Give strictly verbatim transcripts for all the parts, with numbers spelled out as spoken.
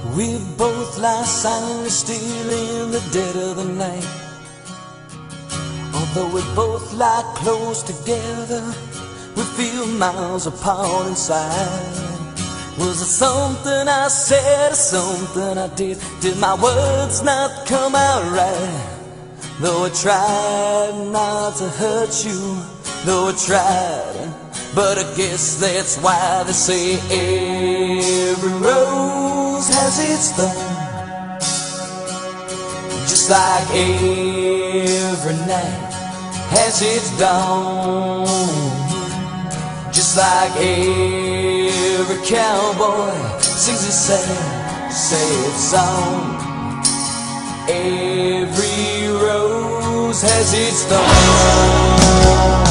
We both lie silently still in the dead of the night. Although we both lie close together, we feel miles apart inside. Was it something I said or something I did? Did my words not come out right? Though I tried not to hurt you, though I tried, but I guess that's why they say every rose has its thorn. Just like every night has its dawn. Just like every cowboy sings a sad, sad song. Every rose has its thorn.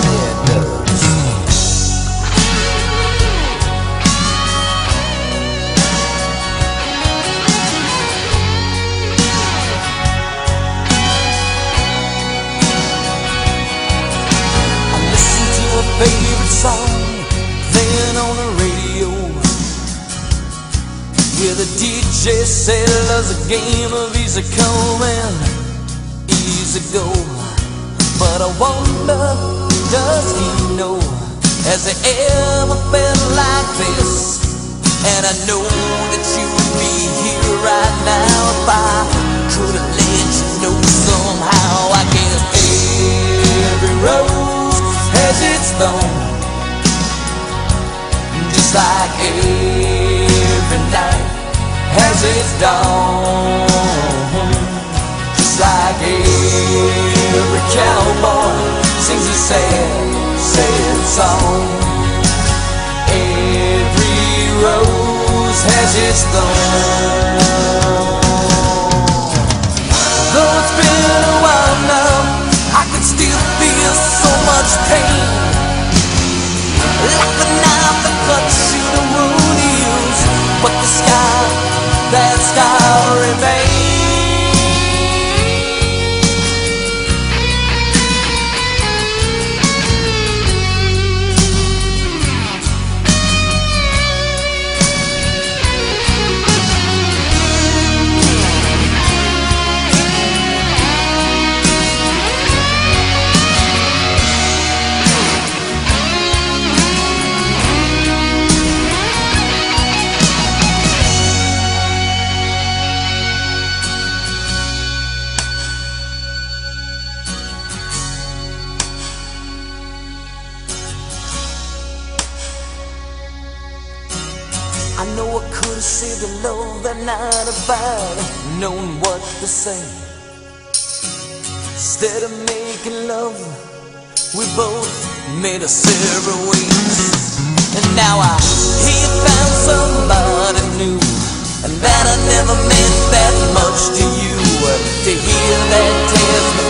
Favorite song playing on the radio, where the D J said love's a game of easy come and easy go. But I wonder, does he know, has he ever felt like this? And I know that you would be here right now if I could have let you know somehow. I guess every rose has its thorn, just like every night has its dawn. Just like every cowboy sings a sad, sad song. Every rose has its thorn. Though it's been a while now, I can still feel so much pain, like a knife that cuts through the wound heals, but the scar, that scar remains. I know I could have saved the love that night if I'd known what to say. Instead of making love, we both made a separate ways. And now I hear you found somebody new, and that I never meant that much to you. To hear that tells me